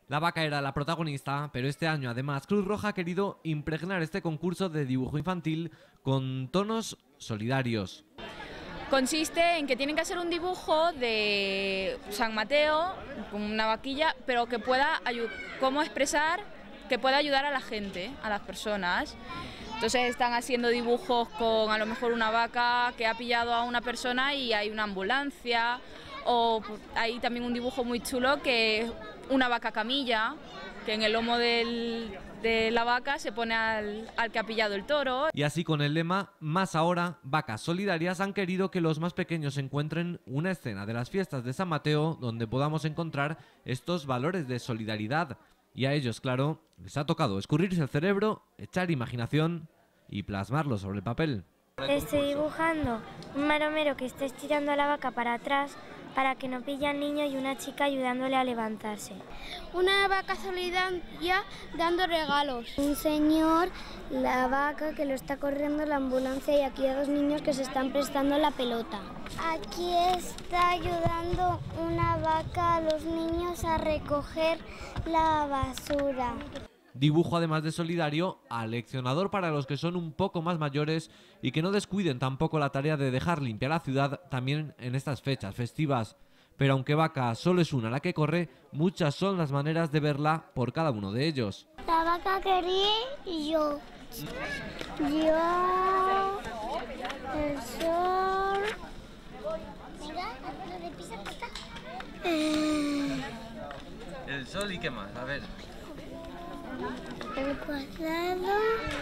La vaca era la protagonista, pero este año además Cruz Roja ha querido impregnar este concurso de dibujo infantil con tonos solidarios. Consiste en que tienen que hacer un dibujo de San Mateo, con una vaquilla, pero que pueda cómo expresar, que pueda ayudar a la gente, a las personas. Entonces están haciendo dibujos con a lo mejor una vaca que ha pillado a una persona y hay una ambulancia, o hay también un dibujo muy chulo que es una vaca camilla, que en el lomo de la vaca se pone al que ha pillado el toro. Y así con el lema Más ahora, vacas solidarias, han querido que los más pequeños encuentren una escena de las fiestas de San Mateo donde podamos encontrar estos valores de solidaridad. Y a ellos, claro, les ha tocado escurrirse el cerebro, echar imaginación y plasmarlo sobre el papel. Estoy dibujando un maromero que está estirando a la vaca para atrás para que no pille al niño y una chica ayudándole a levantarse. Una vaca solidaria dando regalos. Un señor, la vaca que lo está corriendo la ambulancia y aquí hay dos niños que se están prestando la pelota. Aquí está ayudando una vaca a los niños a recoger la basura. Dibujo además de solidario, aleccionador para los que son un poco más mayores y que no descuiden tampoco la tarea de dejar limpia la ciudad también en estas fechas festivas. Pero aunque vaca solo es una la que corre, muchas son las maneras de verla por cada uno de ellos. La vaca quería y yo. El sol. Mira, lo de pisa acá. El sol y qué más, a ver. El cuadrado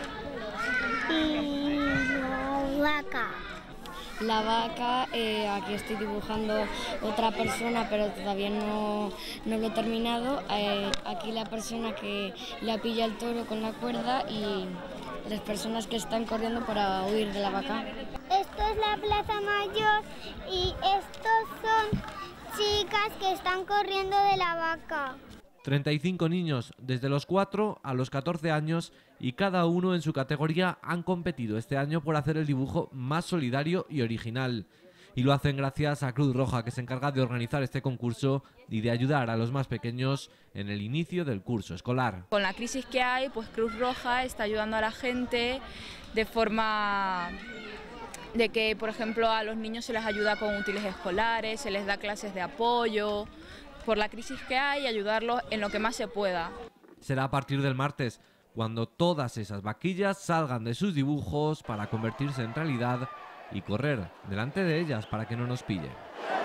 y la vaca. La vaca, aquí estoy dibujando otra persona, pero todavía no lo he terminado. Aquí la persona que la pilla el toro con la cuerda y las personas que están corriendo para huir de la vaca. Esto es la Plaza Mayor y estos son chicas que están corriendo de la vaca. 35 niños desde los 4 a los 14 años y cada uno en su categoría han competido este año por hacer el dibujo más solidario y original. Y lo hacen gracias a Cruz Roja, que se encarga de organizar este concurso y de ayudar a los más pequeños en el inicio del curso escolar. Con la crisis que hay, pues Cruz Roja está ayudando a la gente de forma de que, por ejemplo, a los niños se les ayuda con útiles escolares, se les da clases de apoyo. Por la crisis que hay, ayudarlos en lo que más se pueda. Será a partir del martes, cuando todas esas vaquillas salgan de sus dibujos para convertirse en realidad y correr delante de ellas para que no nos pille.